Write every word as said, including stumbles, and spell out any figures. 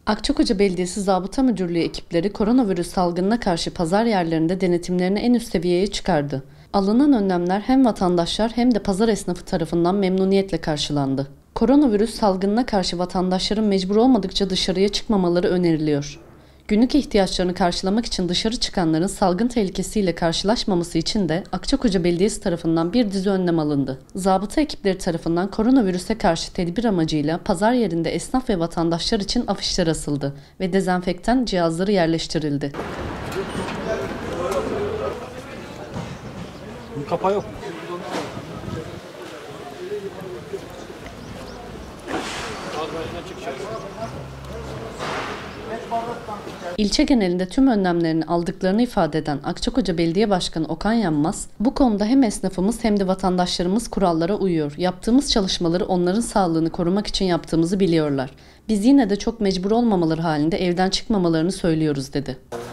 Akçakoca Belediyesi Zabıta Müdürlüğü ekipleri koronavirüs salgınına karşı pazar yerlerinde denetimlerini en üst seviyeye çıkardı. Alınan önlemler hem vatandaşlar hem de pazar esnafı tarafından memnuniyetle karşılandı. Koronavirüs salgınına karşı vatandaşların mecbur olmadıkça dışarıya çıkmamaları öneriliyor. Günlük ihtiyaçlarını karşılamak için dışarı çıkanların salgın tehlikesiyle karşılaşmaması için de Akçakoca Belediyesi tarafından bir dizi önlem alındı. Zabıta ekipleri tarafından koronavirüse karşı tedbir amacıyla pazar yerinde esnaf ve vatandaşlar için afişler asıldı ve dezenfektan cihazları yerleştirildi. Kapağı yok. İlçe genelinde tüm önlemlerini aldıklarını ifade eden Akçakoca Belediye Başkanı Okan Yanmaz, bu konuda hem esnafımız hem de vatandaşlarımız kurallara uyuyor. Yaptığımız çalışmaları onların sağlığını korumak için yaptığımızı biliyorlar. Biz yine de çok mecbur olmamaları halinde evden çıkmamalarını söylüyoruz dedi.